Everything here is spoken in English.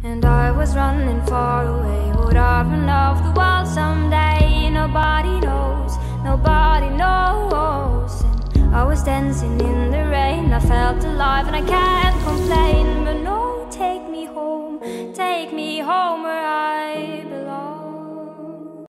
And I was running far away. Would I run off the wall someday? Nobody knows, nobody knows. And I was dancing in the rain. I felt alive and I can't complain, but no